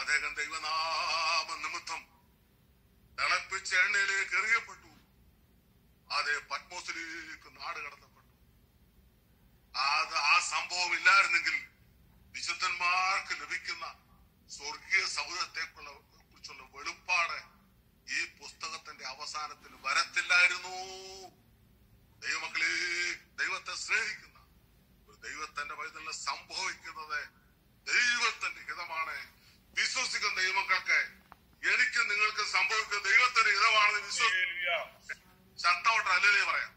അദ്ദേഹം ദൈവനാമ നിമിത്തം തിളപ്പിച്ച എണ്ണയിലേക്ക് എറിയപ്പെട്ടു. അതേ പത്മോസിലേക്ക് നാട് കടത്തപ്പെട്ടു. ആ സംഭവം ഇല്ലായിരുന്നെങ്കിൽ വിശുദ്ധന്മാർക്ക് ലഭിക്കുന്ന സ്വർഗീയ സൗധത്തെ കുറിച്ചുള്ള വെളിപ്പാട് ഈ പുസ്തകത്തിന്റെ അവസാനത്തിൽ വരത്തില്ലായിരുന്നു. ദൈവമക്കളെ, ദൈവത്തെ സ്നേഹിക്കുന്ന ഒരു ദൈവത്തിന്റെ വൈതലിൽ സംഭവിക്കുന്നത് ദൈവത്തിന്റെ ഹിതമാണ്. വിശ്വസിക്കുന്ന ദൈവമക്കൾക്ക് എനിക്ക് നിങ്ങൾക്ക് സംഭവിക്കുന്ന ദൈവത്തിന്റെ ഹിതമാണെന്ന് വിശ്വസിക്കുക. ശക്തമായിട്ട് അല്ലേ പറയാം.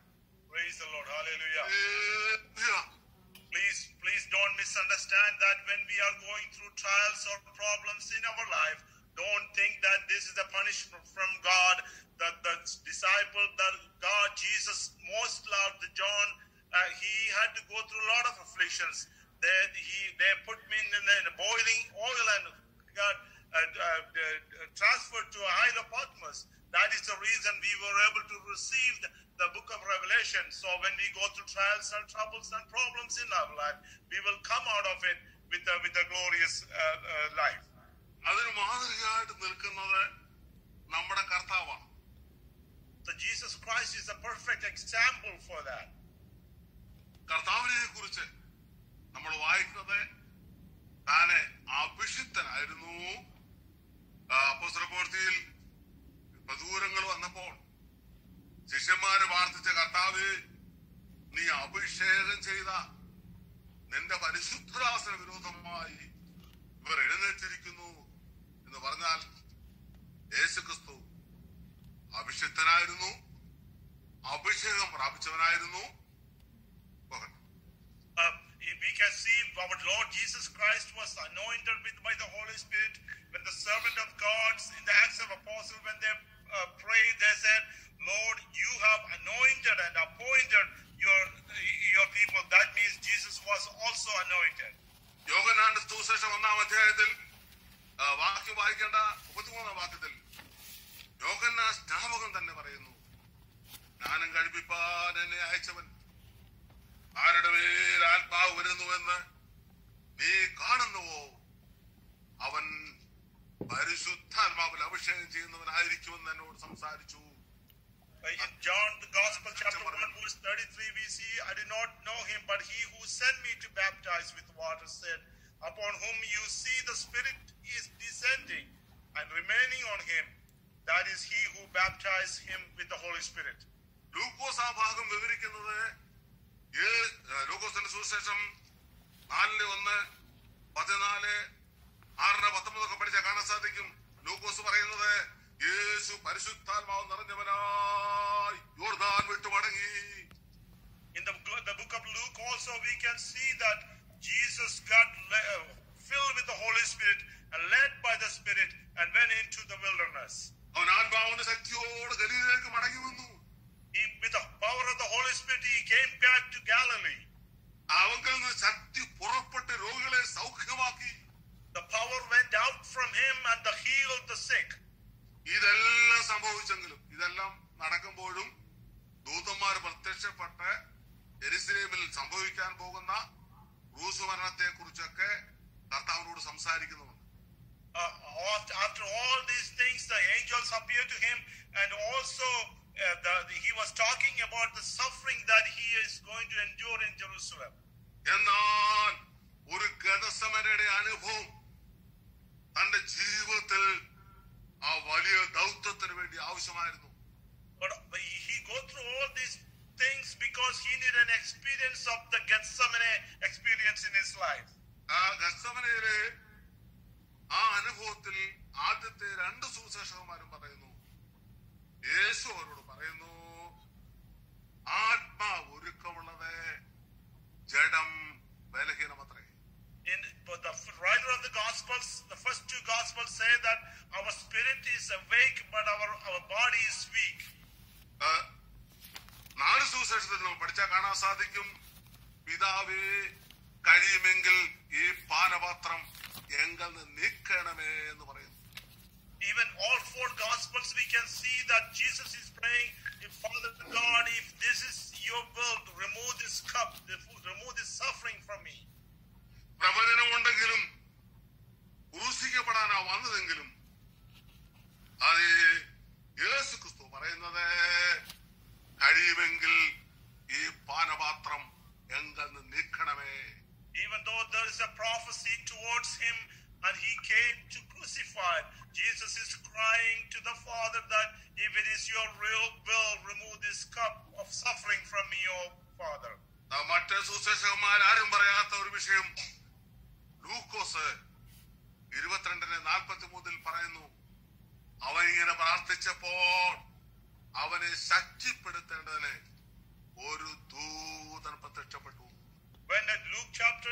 Please don't misunderstand that when we are going through trials or problems in our life, don't think that this is a punishment from God. That the disciple that God, Jesus most loved, John, he had to go through a lot of afflictions. They put me in a boiling oil and got transferred to a Isle of Patmos. That is the reason we were able to receive the book of Revelation. So when we go through trials and troubles and problems in our life, we will come out of it with a glorious life. അതിന് മാതൃകയായിട്ട് നിൽക്കുന്നത് നമ്മുടെ കർത്താവാണ്. So Jesus Christ is a perfect example for that. കർത്താവിനെ കുറിച്ച് നമ്മൾ വായിക്കുന്നത് താനെ അഭിഷിക്തനായിരുന്നു. അപ്പോസ്തലപ്രവൃത്തിയിൽ ദൂരങ്ങൾ വന്നപ്പോൾ ശിഷ്യന്മാര് പ്രാർത്ഥിച്ച കർത്താവേ, നീ അഭിഷേകം ചെയ്ത നിന്റെ പരിശുദ്ധദാസന് വിരോധമായി ഇവർ എഴുന്നേറ്റിരിക്കുന്നു എന്ന് പറഞ്ഞാൽ യേശുക്രിസ്തു അഭിഷിക്തനായിരുന്നു, അഭിഷേകം പ്രാപിച്ചവനായിരുന്നു. We can see our Lord Jesus Christ was anointed by the Holy Spirit. When the servant of God in the Acts of Apostles, when they prayed, they said, Lord, you have anointed and appointed your people. That means Jesus was also anointed. യോഹന്നാന്റെ സുവിശേഷം 1-ാം അധ്യായത്തിൽ വാക്യം വായിക്കേണ്ട 33-ാം വാക്യത്തിൽ യോഹന്നാൻ സ്നാപകൻ തന്നെ പറയുന്നു, സ്നാനം കഴിപ്പിപ്പാൻ എന്നെ അയച്ചവൻ ആരുടെ മേൽ ആത്മാവ് വരുന്നുവെന്ന് നീ കാണുന്നുവോ, അവൻ പരിശുദ്ധാത്മാവിൽ അഭിഷേകം ചെയ്യുന്നവനായിരിക്കുമെന്ന് എന്നോട് സംസാരിച്ചു. In John, the Gospel, chapter 1, verse 33, we see, I did not know him, but he who sent me to baptize with water said, upon whom you see the Spirit is descending and remaining on him, that is he who baptized him with the Holy Spirit. ലൂക്കോസ് ആ ഭാഗം വിവരിക്കുന്നത് ലൂക്കോസിന്റെ സുവിശേഷം 4:1-14-6-19 പഠിച്ചാൽ കാണാൻ സാധിക്കും. ലൂക്കോസ് പറയുന്നത് യേശു പരിശുദ്ധാത്മാവ് നിറഞ്ഞവനായി യോർദാൻ വിട്ടു മടങ്ങി. In the book of Luke also we can see that Jesus got filled with the Holy Spirit and led by the Spirit and went into the wilderness. അവൻ ആത്മാവിന്റെ ശക്തിയോട് ഗലീലയിലേക്ക് മടങ്ങി വന്നു. With the power of the Holy Spirit he came back to Galilee. അവങ്കിൽ നിന്ന് ശക്തി പുറപ്പെട്ട് രോഗികളെ സൗഖ്യമാക്കി. The power went out from him and healed the sick. ഇതെല്ലാം സംഭവിച്ചെങ്കിലും ഇതെല്ലാം നടക്കുമ്പോഴും ദൂതന്മാർ പ്രത്യക്ഷപ്പെട്ട് യെരുശലേമിൽ സംഭവിക്കാൻ പോകുന്ന ക്രൂശുമരണത്തെ കുറിച്ചൊക്കെ കർത്താവിനോട് സംസാരിക്കുന്നുണ്ട്. After all these things, the angels appeared to him, and also he was talking about the suffering that he is going to endure in Jerusalem. എന്നാൽ ഒരു ഗതസമനയുടെ അനുഭവം തന്റെ ജീവിതത്തിൽ ആ വലിയ ദൗത്യത്തിന് വേണ്ടി ആവശ്യമായിരുന്നു. But he go through all these things because he needed an experience of the Gethsemane experience in his life. ആ ഗത്സമനയിലെ ആ അനുഭവത്തിൽ ആദ്യത്തെ 2 സുവിശേഷകന്മാരും പറയുന്നു, യേശു അവരോട് പറയുന്നു, ആത്മാവ് ഒരുക്കമുള്ളത് ജഡം ബലഹീനമത്രേ. But the writer of the Gospels, the first 2 Gospels say that our spirit is awake, but our body is weak. 4 സുവിശേഷത്തിൽ നമ്മൾ പഠിച്ചാൽ കാണാൻ സാധിക്കും, പിതാവേ കഴിയുമെങ്കിൽ ഈ പാനപാത്രം എങ്കിൽ നിന്ന് നീക്കണമേ എന്ന് പറയുന്നു. Even all 4 Gospels we can see that Jesus is praying, if Father God, if this is your will, to remove this cup, remove this suffering from me. പ്രവചനം ഉണ്ടെങ്കിലും ക്രൂശിക്കപ്പെടാൻ ആ വന്നതെങ്കിലും അത് യേശു ക്രിസ്തു പറയുന്നത് കഴിയുമെങ്കിൽ ഈ പാനപാത്രം എങ്കിൽ നിന്ന് നീക്കണമേ. Even though there is a prophecy towards him and he came to crucify, Jesus is crying to the Father that if it is your real will, remove this cup of suffering from me, O Father. മറ്റേ സുവിശേഷകന്മാരും പറയാത്ത ഒരു വിഷയം ലൂക്കോസ് 22:43 പറയുന്നു, അവൻ ഇങ്ങനെ പ്രാർത്ഥിച്ചപ്പോൾ അവനെ ശക്തിപ്പെടുത്തേണ്ടതിന് ഒരു ദൂതൻ പ്രത്യക്ഷപ്പെട്ടു. When at Luke chapter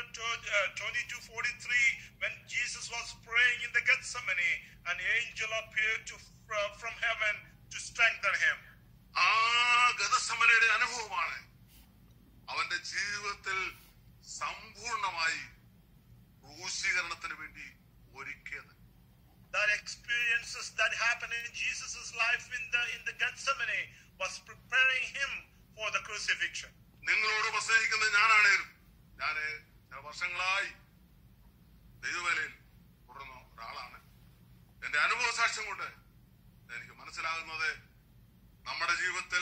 22:43, when Jesus was praying in the Gethsemane, an angel appeared from heaven to strengthen him. ആ ഗെത്സമനയുടെ അനുഭവമാണ് അവന്റെ ജീവിതത്തിൽ സമ്പൂർണമായി ക്രൂശീകരണത്തിന് വേണ്ടി ഒരുക്കിയത്. That experiences that happened in Jesus' life in the Gethsemane was preparing him for the crucifixion. നിങ്ങളോട് പ്രസംഗിക്കുന്നത് ഞാനാണേലും, ഞാന് ചില വർഷങ്ങളായി ദൈവവേലയിൽ തുടർന്ന ഒരാളാണ്. എന്റെ അനുഭവ സാക്ഷ്യം കൊണ്ട് എനിക്ക് മനസ്സിലാകുന്നത് നമ്മുടെ ജീവിതത്തിൽ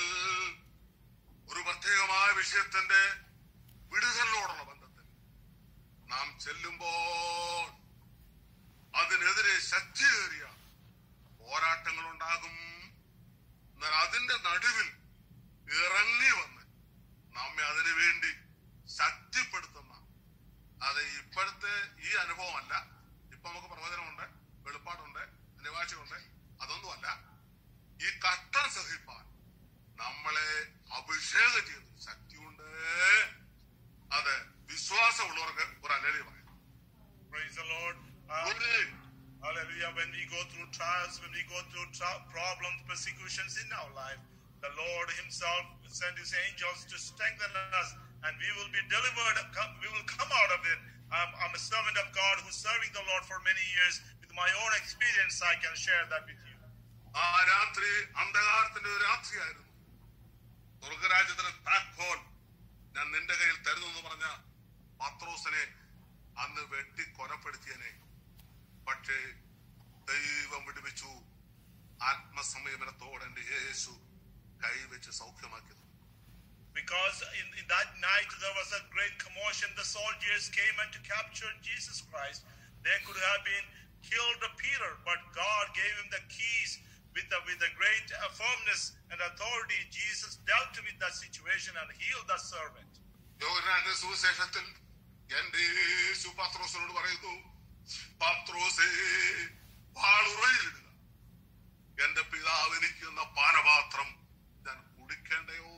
ഒരു പ്രത്യേകമായ വിഷയത്തിന്റെ വിടുതലിനോടുള്ള ബന്ധത്തിൽ നാം ചെല്ലുമ്പോൾ അതിനെതിരെ ശക്തിയേറിയ പോരാട്ടങ്ങൾ ഉണ്ടാകും. എന്നാൽ അതിന്റെ നടുവിൽ ഇറങ്ങി വന്ന് നമ്മെ അതിനു വേണ്ടി ശക്തിപ്പെടുത്തുന്ന, അത് ഇപ്പോഴത്തെ ഈ അനുഭവമല്ല. ഇപ്പൊ നമുക്ക് പ്രവചനമുണ്ട്, വെളിപ്പാടുണ്ട്, നിവാശമുണ്ട്, അതൊന്നുമല്ല. ഈ കഷ്ടം സഹിപ്പാൻ നമ്മളെ അഭിഷേകം ചെയ്ത ശക്തിയുണ്ട്. അത് വിശ്വാസമുള്ളവർക്ക് ഒരു അലലി പറയാം. Praise the Lord. Hallelujah. When we go through trials, when we go through problems, persecutions in our life, the Lord himself will send his angels to strengthen us, and we will be delivered. We will come out of it. I'm a servant of God who's serving the Lord for many years. With my own experience, I can share that with you. ആ രാത്രി അന്ധകാരത്തിന്റെ ഒരു രാത്രിയായിരുന്നു. സ്വർഗരാജ്യത്തിന് താക്കോൽ ഞാൻ നിന്റെ കയ്യിൽ തരുന്നു എന്ന് പറഞ്ഞ പത്രോസിനെ അന്ന് വെട്ടി കൊലപ്പെടുത്തിയനെ. പക്ഷേ ദൈവം വിടുവിച്ചു. ആത്മസംയമനത്തോടെ എന്റെ യേശു കൈവച്ച് സൗഖ്യമാക്കിയത്. Because in that night there was a great commotion. The soldiers came and to capture Jesus Christ. They could have been killed Peter, but God gave him the keys. With a great firmness and authority, Jesus dealt with that situation and healed the servant. യോഹന്നാന്റെ സുവിശേഷത്തിൽ എന്റെ യേശു പത്രോസിനോട് പറയുന്നു, പത്രോസേ, വാളുറയിലിടുക. എന്റെ പിതാവ് എനിക്ക് തന്ന പാനപാത്രം ഞാൻ കുടിക്കേണ്ടയോ?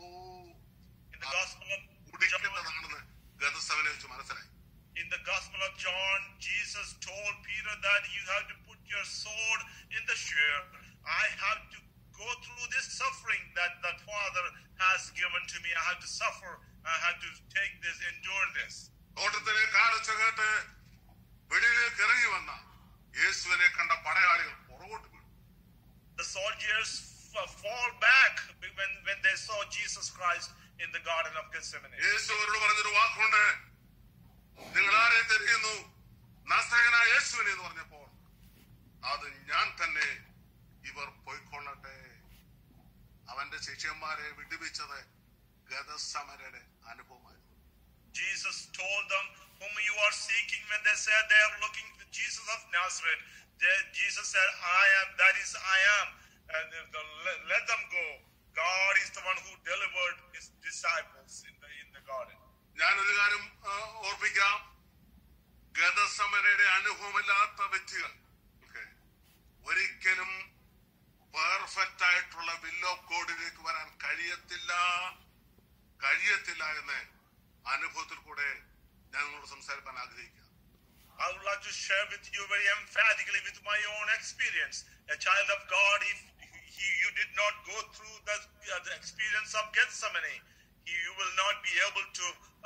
കുടിക്കേണ്ടതാണെന്ന് ഗെത്സമനെ വെച്ച് മനസ്സിലായി. In the Gospel of John, Jesus told Peter that you have to put your sword in the sheath. I have to go through this suffering that the Father has given to me. I have to suffer. I have to take this, endure this. തോട്ടത്തിലെ കാലൊച്ച കേട്ട് വെളിയിലേക്ക് ഇറങ്ങി വന്ന യേശുവിനെ കണ്ട പടയാളികൾ പുറകോട്ട് വീണു. The soldiers fall back when they saw Jesus Christ in the Garden of Gethsemane. യേശു അവരോട് പറഞ്ഞൊരു വാക്കുണ്ട്, നിങ്ങൾ ആരെ തിരയുന്നു? നസറേയനായ യേശുവിനെ എന്ന് പറഞ്ഞപ്പോൾ അത് ഞാൻ തന്നെ, ഇവർ പോയിക്കൊള്ളട്ടെ. അവന്റെ ശിഷ്യന്മാരെ വിടുവിച്ചത് ഗെത്സമനയുടെ അനുഭവമായിരുന്നു. Jesus told them, whom you are seeking, when they said they are looking for Jesus of Nazareth, Jesus said, I am, that is I am, and let them go. God is the one who delivered his disciples in the garden. ഞാനൊരു കാര്യം ഓർപ്പിക്കാം. ഗെത്സമനയുടെ അനുഭവമില്ലാത്ത വ്യക്തികൾ ഒരിക്കലും perfect ആയിട്ടുള്ള will of ഗോഡിലേക്ക് വരാൻ കഴിയത്തില്ല എന്ന് അനുഭവത്തിൽ കൂടെ ഞാൻ നിങ്ങളോട് സംസാരിക്കാൻ ആഗ്രഹിക്കുക. I would like to share with you very emphatically with my own experience. A child of God, if you did not go through the experience of Gethsemane, you will not be able to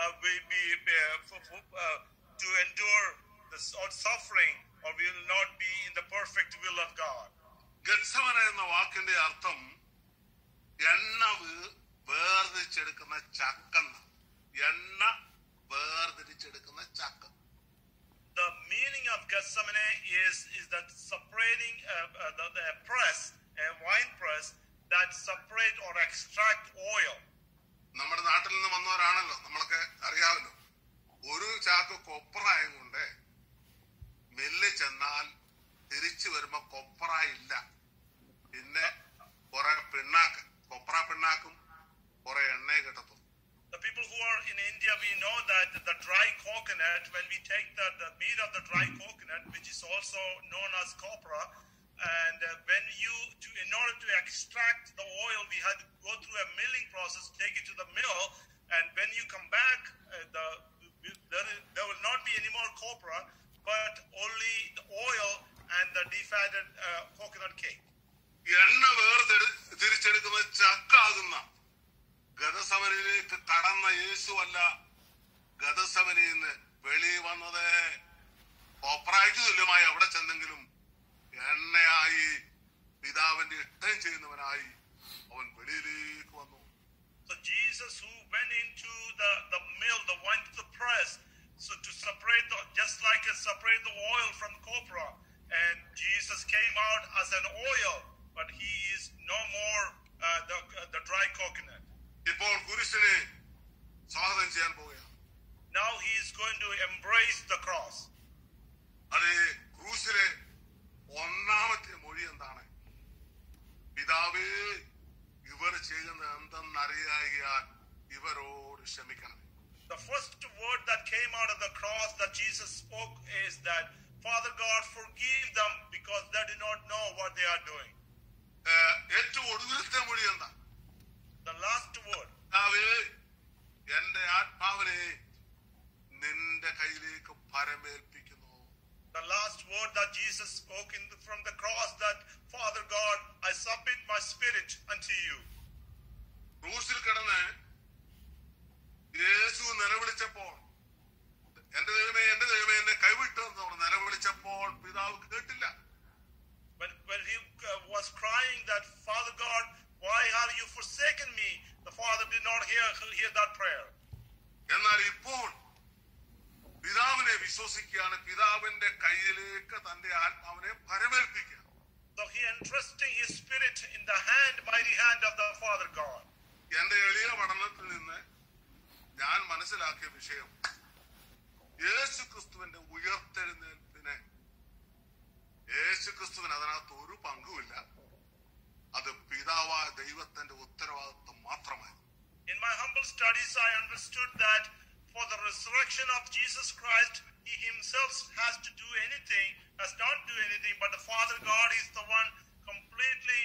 endure the suffering, or will not be in the perfect will of God. ഗെത്സമന എന്ന വാക്കിന്റെ അർത്ഥം എണ്ണ വേർതിരിച്ചെടുക്കുന്ന ചക്കെന്ന. എണ്ണ വേർതിരിച്ചെടുക്കുന്ന ചക്ക. The meaning of Gethsemane Gethsemane is that separating the press, a wine press that separate or extract oil. നമ്മുടെ നാട്ടിൽ നിന്ന് വന്നവരാണല്ലോ, നമ്മളൊക്കെ അറിയാമല്ലോ. ഒരു ചാക്ക് കൊപ്രായം കൊണ്ട് മില്ല് ചെന്നാൽ തിരിച്ചു വരുമ്പോ കൊപ്രായ ഇല്ല, പിന്നെ കുറെ പിണ്ണാക്ക്, കൊപ്ര പിണ്ണാക്കും കുറെ എണ്ണയെ കിട്ടത്തുള്ളൂ. The people who are in India, we know that the dry coconut, when we take the meat of the dry coconut, which is also known as copra, and in order to extract the oil, we had to go through a milling process, take it to the mill, and when you come back, there will not be any more copra, but only the oil and the defatted coconut cake. എണ്ണ തിരിച്ചെടുക്കുന്ന ചക്കാകുന്ന ഗദസമനയിലേക്ക് കടന്ന യേശുവല്ല ഗദസമനയിൽ നിന്ന് വെളി വന്നത്. കൊപ്രായ്ക്ക് തുല്യമായി അവിടെ ചെന്നെങ്കിലും എണ്ണയായി പിതാവിന്റെ ഇഷ്ടം ചെയ്യുന്നവനായി അവൻ വെളിയിലേക്ക് വന്നു. So Jesus, who went into the mill, went to the press, so to separate just like separate the oil from copra, and Jesus came out as an oil, but he is no more the dry coconut. ഇപ്പോൾ കുരിശിനെ സ്വാഗതം ചെയ്യാൻ പോവുകയാണ്. Now he is going to embrace the cross. അത് ക്രൂശിലെ ഒന്നാമത്തെ മൊഴി എന്താണ്? പിതാവേ, ഇവർ ചെയ്യുന്നത് എന്തെന്നറിയാൻ ഇവരോട് ക്ഷമിക്കണം. The first word that came out of the cross that Jesus spoke is that, Father God, forgive them because they do not know what they are doing. ഏറ്റവും ഒടുവിലത്തെ മൊഴി എന്താ? The last word. പിതാവേ, എന്റെ ആത്മാവിനെ നിന്റെ കയ്യിലേക്ക് പരമേൽപ്പിക്കുന്നു. The last word that Jesus spoke from the cross, that Father God, I submit my spirit unto you. ക്രൂശിൽ കിടന്ന് യേശു നിലവിളിച്ചപ്പോൾ, എന്റെ ദൈവമേ എന്നെ കൈവിട്ടു എന്ന് നിലവിളിച്ചപ്പോൾ പിതാവ് കേട്ടില്ല. When he was crying that, Father God, why have you forsaken me? The Father did not hear that prayer. എന്നാൽ ഇപ്പോൾ പിതാവിനെ വിശ്വസിക്കുകയാണ്, പിതാവിന്റെ കയ്യിലേക്ക് തന്റെ ആത്മാവിനെ പരമേൽപ്പിക്കുക. So he entrusting his spirit in the mighty hand of the Father God. എന്റെ എളിയ പഠനത്തിൽ നിന്ന് ഞാൻ മനസ്സിലാക്കിയ വിഷയം, യേശു ക്രിസ്തുവിന്റെ ഉയർത്തെഴുന്നേൽപ്പിനെ യേശു ക്രിസ്തുവിന് അതിനകത്ത് ഒരു പങ്കുമില്ല. അത് പിതാവായ ദൈവത്തിന്റെ ഉത്തരവാദിത്വം മാത്രമായിരുന്നു. In my humble studies, I understood that for the resurrection of Jesus Christ, he himself has to do anything, has not do anything, but the Father God is the one completely,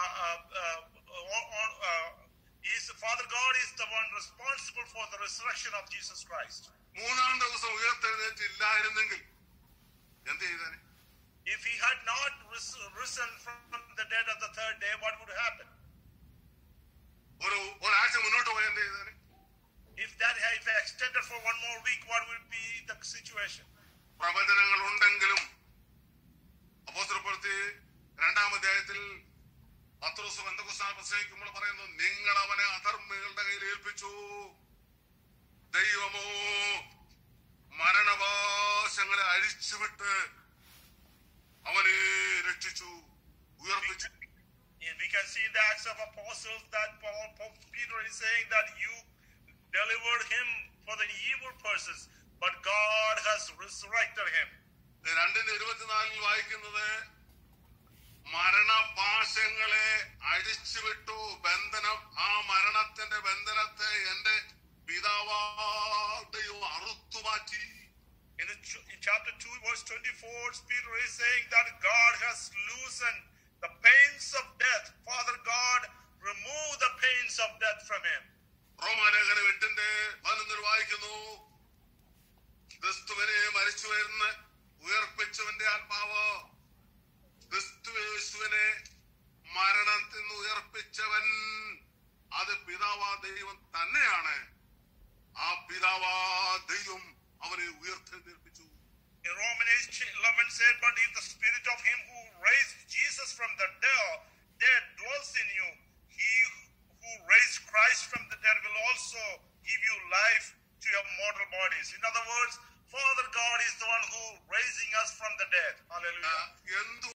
Father God is the one responsible for the resurrection of Jesus Christ. മൂന്നാം ദിവസം ഉയർത്തെഴുന്നേറ്റില്ലായിരുന്നെങ്കിൽ എന്ത് ചെയ്തേനെ? If he had not risen from the dead of the third day, what would happen? ഒരാഴ്ച മുന്നോട്ട് പോയാൽ എന്ത് ചെയ്തേനെ? If extended for one more week, what would be the situation? പ്രവചനങ്ങൾ ഉണ്ടെങ്കിലും അപ്പോസ്തലപ്രവൃത്തി 2-ാം അധ്യായത്തിൽ പത്രോസ് പെന്തക്കോസ്താൻ പ്രസംഗിക്കുമ്പോൾ പറയുന്നു, നിങ്ങൾ അവനെ അധർമ്മികളുടെ കയ്യിൽ ഏൽപ്പിച്ചു, ദൈവമോ മരണപാശങ്ങളെ അഴിച്ചുവിട്ട് അവനെ രക്ഷിച്ചു, ഉയർപ്പിച്ചു. And we can see in the Acts of Apostles that Peter is saying that you delivered him for the evil purposes, but God has resurrected him. 2:24 വായിക്കുന്നത്, മരണപാശങ്ങളെ അഴിച്ചുവിട്ടു, ബന്ധനം, ആ മരണത്തിന്റെ ബന്ധനത്തെ എന്റെ പിതാവാദയോ അറുത്തുമാറ്റി. In chapter 2, verse 24, Peter is saying that God has loosened the pains of death. Father God, remove the pains of death from him. റോമാലേഖനം 8:11 വായിക്കുന്നു, ക്രിസ്തുവിനെ മരിച്ചുവരുന്ന ഉയർപ്പിച്ചവന്റെ ആത്മാവ്, ക്രിസ്തുയേശുവിനെ മരണത്തിൽ നിന്ന് ഉയർപ്പിച്ചവൻ, അത് പിതാവാ ദൈവം തന്നെയാണ്. ആ പിതാവാ ദൈവം അവനെ ഉയർത്തെഴുന്നേൽപ്പിച്ചു. In Romans 11 said, but if the spirit of him who raised Jesus from the dead dwells in you, he who raised Christ from the dead will also give you life to your mortal bodies. In other words, Father God is the one who raising us from the എന്തു